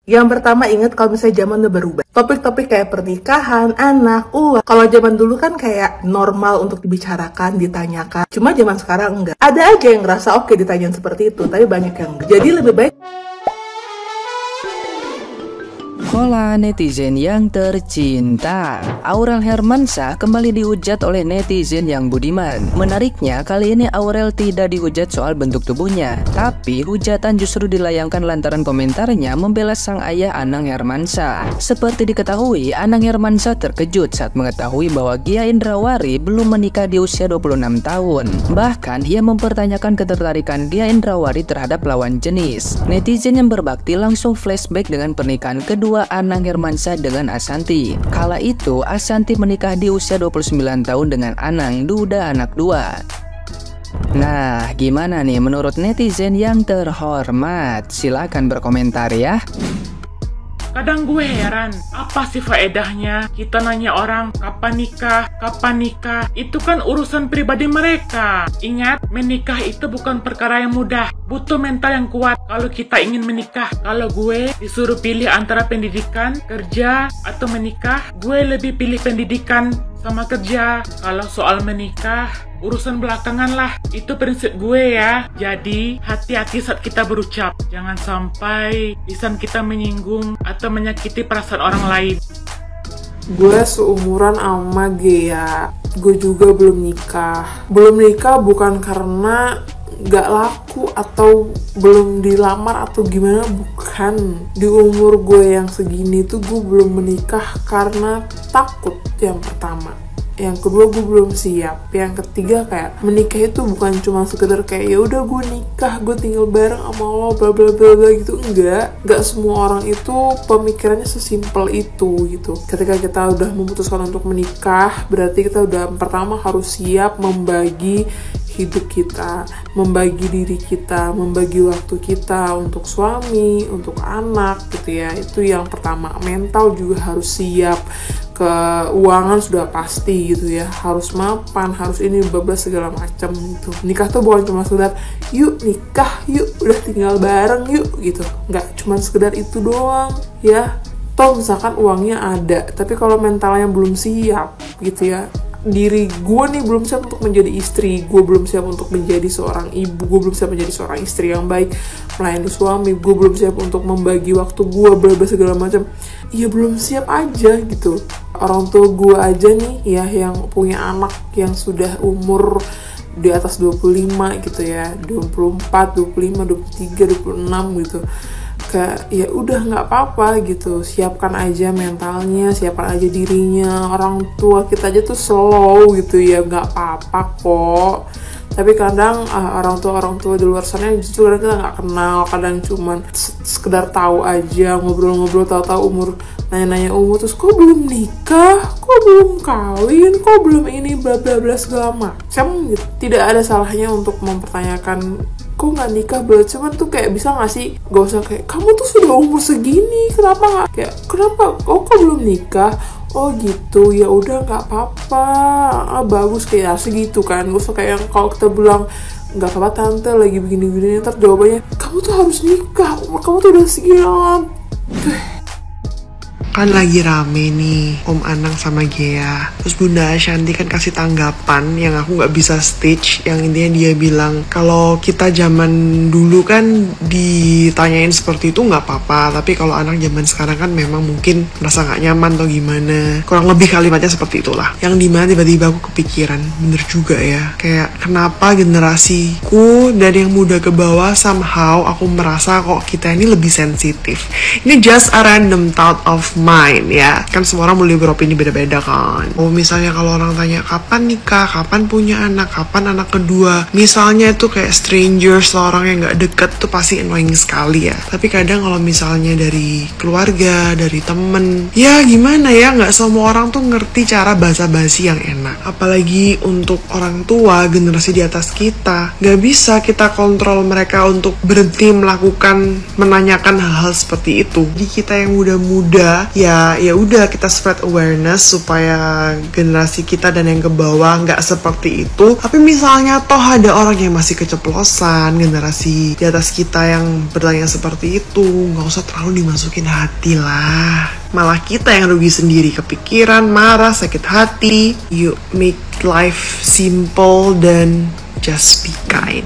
Yang pertama, ingat kalau misalnya zaman udah berubah. Topik-topik kayak pernikahan, anak, uang. Kalau zaman dulu kan kayak normal untuk dibicarakan, ditanyakan. Cuma zaman sekarang enggak. Ada aja yang ngerasa oke ditanyain seperti itu, tapi banyak yang enggak. Jadi lebih baik. Hola netizen yang tercinta, Aurel Hermansyah kembali dihujat oleh netizen yang budiman. Menariknya, kali ini Aurel tidak dihujat soal bentuk tubuhnya, tapi hujatan justru dilayangkan lantaran komentarnya membela sang ayah Anang Hermansyah. Seperti diketahui, Anang Hermansyah terkejut saat mengetahui bahwa Gia Indrawari belum menikah di usia 26 tahun. Bahkan, ia mempertanyakan ketertarikan Gia Indrawari terhadap lawan jenis. Netizen yang berbakti langsung flashback dengan pernikahan kedua Anang Hermansyah dengan Ashanty. Kala itu Ashanty menikah di usia 29 tahun dengan Anang, duda anak dua. Nah, gimana nih menurut netizen yang terhormat? Silakan berkomentar ya. Kadang gue heran, apa sih faedahnya kita nanya orang kapan nikah, itu kan urusan pribadi mereka. Ingat, menikah itu bukan perkara yang mudah, butuh mental yang kuat kalau kita ingin menikah. Kalau gue disuruh pilih antara pendidikan, kerja, atau menikah, gue lebih pilih pendidikan sama kerja. Kalau soal menikah, urusan belakangan lah. Itu prinsip gue ya. Jadi, hati-hati saat kita berucap. Jangan sampai lisan kita menyinggung atau menyakiti perasaan orang lain. Gue seumuran sama Gea. Gue juga belum nikah. Belum nikah bukan karena gak laku atau belum dilamar atau gimana, bukan. Di umur gue yang segini tuh gue belum menikah karena takut, yang pertama. Yang kedua, gue belum siap. Yang ketiga, kayak menikah itu bukan cuma sekedar kayak ya udah gue nikah, gue tinggal bareng sama lo, bla bla bla bla gitu. Enggak semua orang itu pemikirannya sesimpel itu gitu. Ketika kita udah memutuskan untuk menikah, berarti kita udah pertama harus siap membagi hidup kita, membagi diri kita, membagi waktu kita untuk suami, untuk anak gitu ya. Itu yang pertama. Mental juga harus siap. Keuangan sudah pasti gitu ya, harus mapan, harus ini bablas segala macam gitu. Nikah tuh bukan cuma sekedar yuk nikah, yuk udah tinggal bareng yuk gitu, nggak cuma sekedar itu doang ya. Toh misalkan uangnya ada, tapi kalau mentalnya belum siap gitu ya, diri gue nih belum siap untuk menjadi istri, gue belum siap untuk menjadi seorang ibu, gue belum siap menjadi seorang istri yang baik, melayani suami, gue belum siap untuk membagi waktu gue, bla segala macam. Ya belum siap aja gitu. Orang tua gue aja nih ya, yang punya anak yang sudah umur di atas 25 gitu ya, 24, 25, 23, 26 gitu. Kayak ya udah nggak apa-apa gitu, siapkan aja mentalnya, siapkan aja dirinya. Orang tua kita aja tuh slow gitu ya, nggak apa-apa kok. Tapi kadang orang tua di luar sana justru kadang kita nggak kenal, kadang cuman sekedar tahu aja, ngobrol-ngobrol, tahu-tahu umur, nanya-nanya umur, terus kok belum nikah, kok belum kawin, kok belum ini, bla bla bla segala macam gitu. Tidak ada salahnya untuk mempertanyakan kok nggak nikah, cuman tuh kayak bisa nggak sih, gak usah kayak kamu tuh sudah umur segini kenapa nggak, kayak kenapa kok belum nikah, oh gitu, ya udah nggak apa-apa, bagus kayak segitu kan. Gak usah kayak kalau kita bilang nggak apa-apa tante lagi begini-begini, ntar jawabannya kamu tuh harus nikah, umur kamu tuh udah segini. Kan lagi rame nih Om Anang sama Gea, terus Bunda Ashanty kan kasih tanggapan yang aku nggak bisa stitch, yang intinya dia bilang kalau kita zaman dulu kan ditanyain seperti itu nggak apa-apa, tapi kalau anak zaman sekarang kan memang mungkin merasa nggak nyaman atau gimana, kurang lebih kalimatnya seperti itulah. Yang dimana tiba-tiba aku kepikiran, bener juga ya, kayak kenapa generasiku dan yang muda ke bawah somehow aku merasa kok kita ini lebih sensitif. Ini just a random thought of mine ya, kan semua orang boleh beropini beda-beda kan. Oh misalnya kalau orang tanya kapan nikah, kapan punya anak, kapan anak kedua, misalnya itu kayak strangers, orang yang nggak deket tuh pasti annoying sekali ya. Tapi kadang kalau misalnya dari keluarga, dari temen, ya gimana ya, nggak semua orang tuh ngerti cara basa-basi yang enak. Apalagi untuk orang tua generasi di atas kita, nggak bisa kita kontrol mereka untuk berhenti melakukan, menanyakan hal-hal seperti itu. Jadi kita yang muda-muda ya udah kita spread awareness supaya generasi kita dan yang ke bawah nggak seperti itu. Tapi misalnya toh ada orang yang masih keceplosan, generasi di atas kita yang bertanya seperti itu, nggak usah terlalu dimasukin hati lah. Malah kita yang rugi sendiri, kepikiran, marah, sakit hati. Yuk make life simple dan just be kind.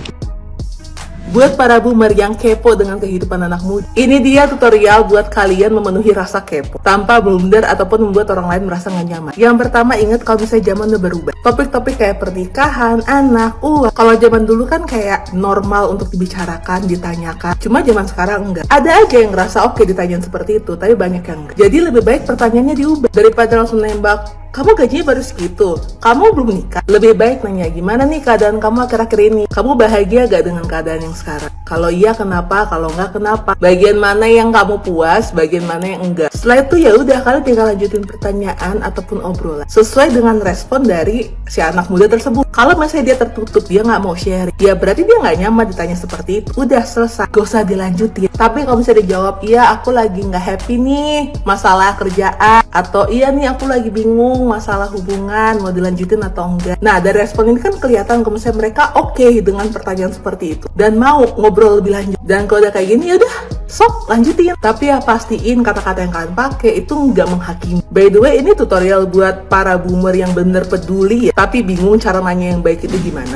Buat para boomer yang kepo dengan kehidupan anak muda, ini dia tutorial buat kalian memenuhi rasa kepo tanpa blunder ataupun membuat orang lain merasa gak nyaman. Yang pertama, ingat kalau misalnya zaman udah berubah. Topik-topik kayak pernikahan, anak, uang. Kalau zaman dulu kan kayak normal untuk dibicarakan, ditanyakan. Cuma zaman sekarang enggak. Ada aja yang ngerasa oke ditanyain seperti itu, tapi banyak yang enggak. Jadi lebih baik pertanyaannya diubah daripada langsung nembak. Kamu gajinya baru segitu, kamu belum nikah. Lebih baik nanya, gimana nih keadaan kamu akhir-akhir ini? Kamu bahagia gak dengan keadaan yang sekarang? Kalau iya kenapa, kalau enggak kenapa? Bagian mana yang kamu puas, bagian mana yang enggak? Setelah itu ya udah, kalian tinggal lanjutin pertanyaan ataupun obrolan sesuai dengan respon dari si anak muda tersebut. Kalau misalnya dia tertutup, dia nggak mau sharing, ya berarti dia nggak nyaman ditanya seperti itu. Udah selesai, gak usah dilanjutin. Tapi kalau misalnya dijawab, iya aku lagi nggak happy nih masalah kerjaan, atau iya nih aku lagi bingung masalah hubungan, mau dilanjutin atau enggak. Nah dari respon ini kan kelihatan kalau misalnya mereka oke dengan pertanyaan seperti itu dan mau ngobrol lebih lanjut. Dan kalau udah kayak gini ya udah, sok lanjutin. Tapi ya pastiin kata-kata yang kalian pakai itu nggak menghakimi. By the way, ini tutorial buat para boomer yang bener peduli ya, tapi bingung cara nanya yang baik itu gimana.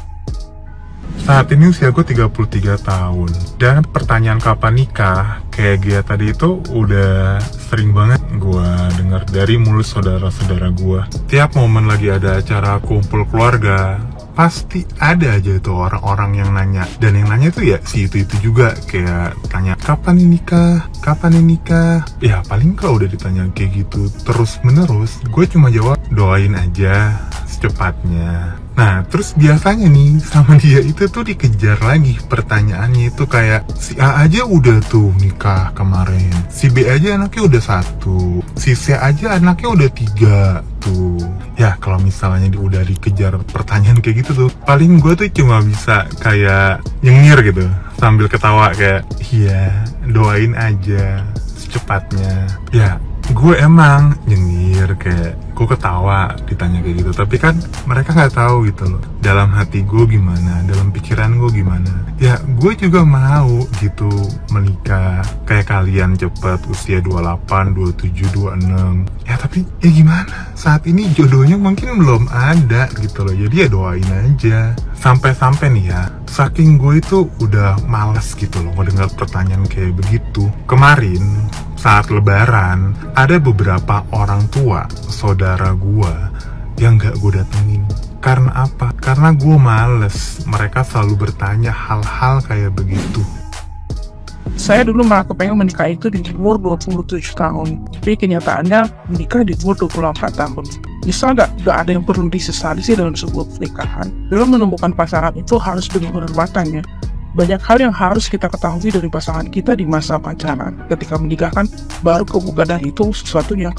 Saat ini usia gue 33 tahun. Dan pertanyaan kapan nikah kayak Gia tadi itu udah sering banget gue dengar dari mulut saudara-saudara gue. Tiap momen lagi ada acara kumpul keluarga, pasti ada aja tuh orang-orang yang nanya. Dan yang nanya tuh ya si itu juga, kayak tanya kapan nih nikah, kapan nih nikah. Ya paling kalau udah ditanya kayak gitu terus menerus, gue cuma jawab doain aja secepatnya. Nah terus biasanya nih sama dia itu tuh dikejar lagi pertanyaannya, itu kayak si A aja udah tuh nikah kemarin, si B aja anaknya udah 1, si C aja anaknya udah 3 tuh. Ya kalau misalnya udah dikejar pertanyaan kayak gitu tuh, paling gue tuh cuma bisa kayak nyengir gitu sambil ketawa kayak iya doain aja secepatnya. Ya gue emang nyengir, kayak gue ketawa ditanya kayak gitu, tapi kan mereka nggak tahu gitu loh dalam hati gue gimana, dalam pikiran gue gimana. Ya gue juga mau gitu menikah kayak kalian cepet, usia 28, 27, 26. Ya tapi ya gimana, saat ini jodohnya mungkin belum ada gitu loh. Jadi ya doain aja. Sampai-sampai nih ya, saking gue itu udah males gitu loh mendengar pertanyaan kayak begitu. Kemarin saat lebaran, ada beberapa orang tua saudara gue yang gak gue datengin. Karena apa? Karena gue males mereka selalu bertanya hal-hal kayak begitu. Saya dulu malah kepengen menikah itu di umur 27 tahun, tapi kenyataannya menikah di umur 24 tahun. Misal gak ada yang perlu disesali sih dalam sebuah pernikahan. Dalam menemukan pasangan itu harus benar-benar matang ya. Banyak hal yang harus kita ketahui dari pasangan kita di masa pacaran. Ketika menikahkan, baru kebuka dan itu sesuatu yang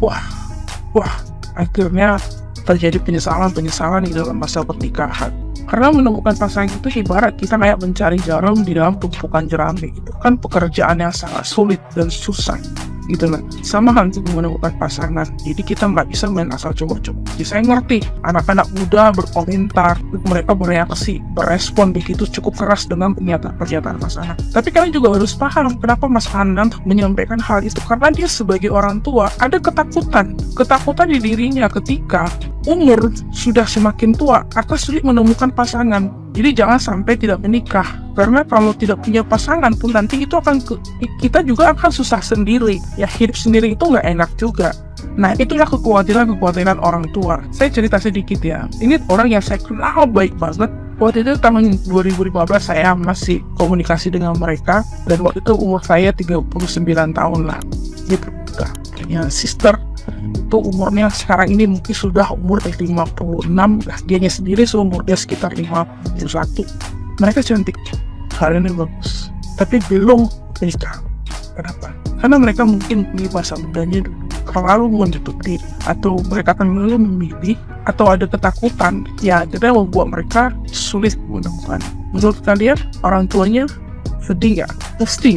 wah, akhirnya terjadi penyesalan di dalam masa pernikahan. Karena menemukan pasangan itu ibarat kita kayak mencari jarum di dalam tumpukan jerami. Itu kan pekerjaan yang sangat sulit dan susah. Gitu lah. Sama halnya menemukan pasangan. Jadi kita nggak bisa main asal coba-coba. Jadi saya ngerti anak-anak muda berkomentar, mereka bereaksi, berespon begitu cukup keras dengan pernyataan pasangan. Tapi kalian juga harus paham kenapa Mas Andan menyampaikan hal itu, karena dia sebagai orang tua ada ketakutan di dirinya ketika umur sudah semakin tua akan sulit menemukan pasangan. Jadi jangan sampai tidak menikah, karena kalau tidak punya pasangan pun nanti itu kita juga akan susah sendiri. Ya hidup sendiri itu nggak enak juga. Nah itulah kekhawatiran orang tua. Saya cerita sedikit ya. Ini orang yang saya kenal baik banget. Waktu itu tahun 2015 saya masih komunikasi dengan mereka, dan waktu itu umur saya 39 tahun lah. Gitu. Ya sister itu umurnya sekarang ini mungkin sudah umur 56, dianya sendiri seumurnya sekitar 51. Mereka cantik, karirnya bagus, tapi belum menikah. Kenapa? Karena mereka mungkin di masa mudanya terlalu menutup diri, atau mereka akan memilih, atau ada ketakutan ya akhirnya membuat mereka sulit menemukan. Menurut kalian orang tuanya sedih nggak? Pasti ya.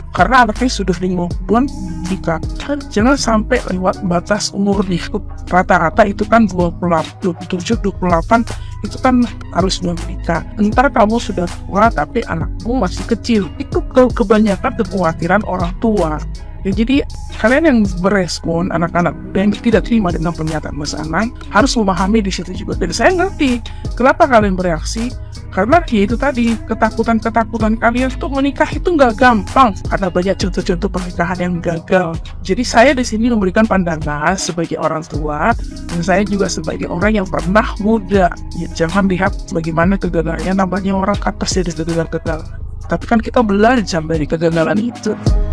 karena anaknya sudah 50-an nikah. Jangan sampai lewat batas umur nikah. Rata-rata itu kan 27, 28 itu kan harus menikah. Entar kamu sudah tua tapi anakmu masih kecil. Itu kebanyakan kekhawatiran orang tua. Ya, jadi kalian yang berespon, anak-anak yang tidak terima dengan pernyataan Mas Anang harus memahami di situ juga. Dan saya ngerti kenapa kalian bereaksi, karena ya itu tadi, ketakutan kalian untuk menikah itu nggak gampang. Ada banyak contoh-contoh pernikahan yang gagal. Jadi saya di sini memberikan pandangan sebagai orang tua, dan saya juga sebagai orang yang pernah muda. Ya, jangan lihat bagaimana kegagalannya, namanya orang atas jadi gagal. Tapi kan kita belajar dari kegagalan itu.